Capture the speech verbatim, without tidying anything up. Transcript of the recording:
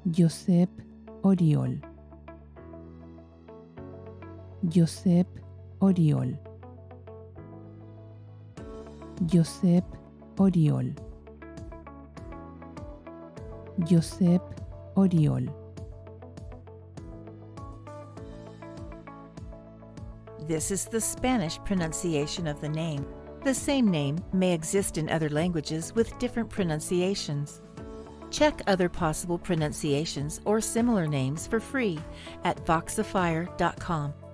Josep Oriol. Josep Oriol. Josep Oriol. Josep Oriol. This is the Spanish pronunciation of the name. The same name may exist in other languages with different pronunciations. Check other possible pronunciations or similar names for free at voxifier dot com.